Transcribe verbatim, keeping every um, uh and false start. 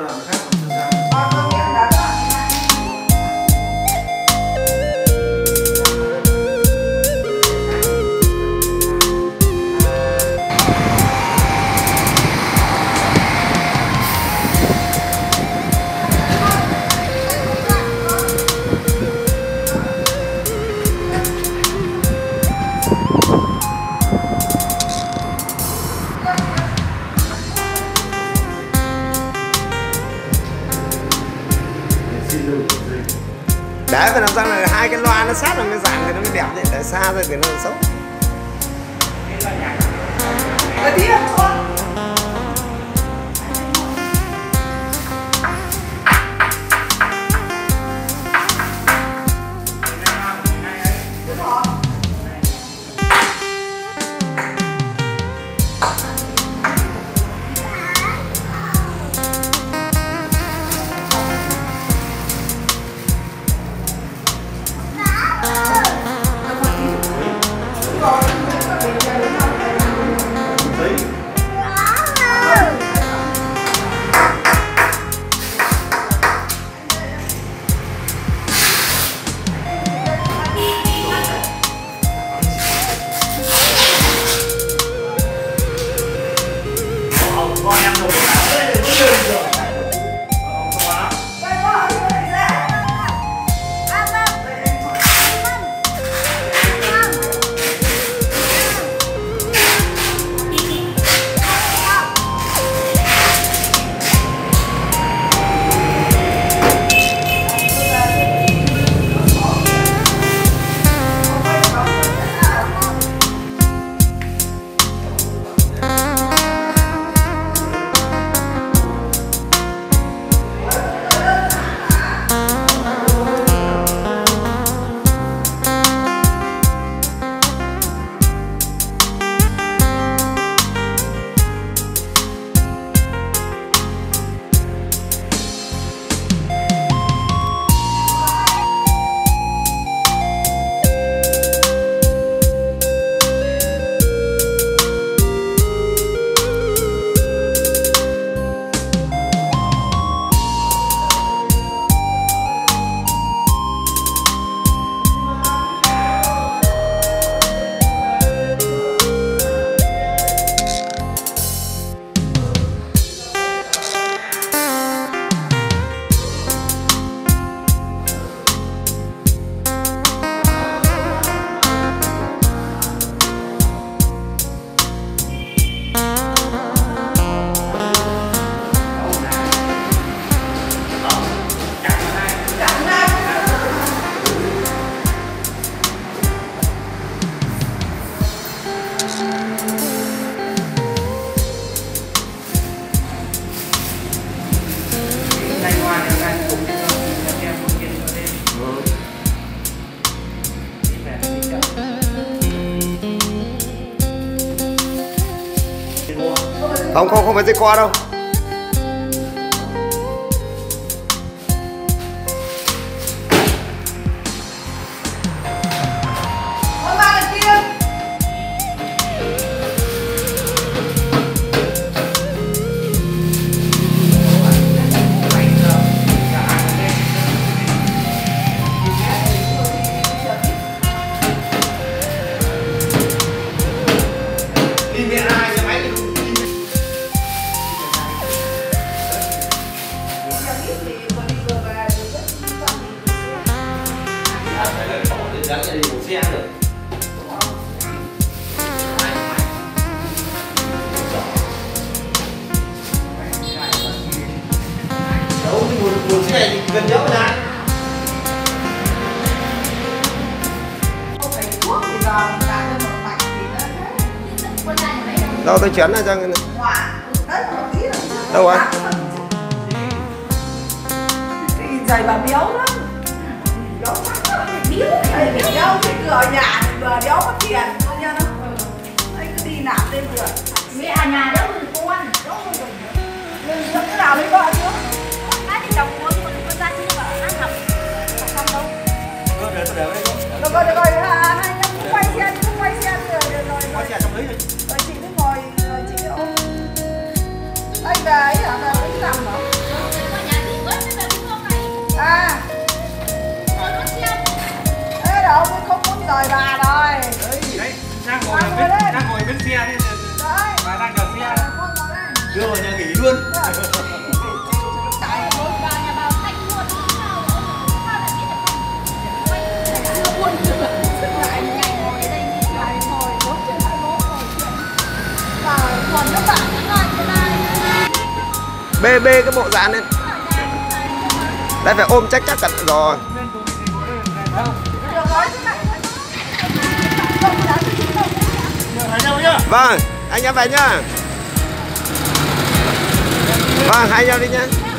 là nó khác. Đấy, phải làm sao là hai cái loa nó sát vào cái dàn thì nó mới đẹp chứ, để xa rồi thì nó xấu. Ở tí đâu con. Không, không, không phải dây co đâu. Một chiếc này thì gần nhau lại. Đâu tôi chuyển ra cho người này. Đâu anh? Giày bà béo lắm. Béo chắc lắm. Béo béo thì cứ ở nhà thì vừa béo có tiền không nha nó. Anh cứ đi nạp lên vừa. Mẹ ở nhà đâu rồi cô ăn. Đâu rồi. Nên lúc nào mới gọi chứ. Cái thì chồng con con con ra chứ mà ăn học. Không đâu. Được rồi, tôi để đây. Được rồi, được rồi. Hai anh cũng quay xe, cũng quay xe rồi rồi. Quay xe trong đấy đi. Rồi chị cứ ngồi, chị cứ ôm. Anh về ấy hả? Về cái nằm hả? rồi bà rồi. Đấy, đang ngồi bên đang ngồi bên xe thế. Đấy. Bà đang chờ xe. Con ngồi đây. Đưa vào nhà nghỉ luôn. Chạy vào nhà bà khách luôn. Sao sao lại biết được? Chưa buồn chưa. Lại ngày ngồi ở đây như lại ngồi bốn trên hai mươi mốt ngồi chuyện. Và còn các bạn các bạn cái này. Bê bê cái bộ dàn lên. Đây phải ôm chắc chắc cẩn thận rồi. Được rồi, thế này. Không dám đi đâu. Ở nhau nhá. Vâng, anh em về nhá. Vâng, hai nhau đi nhá.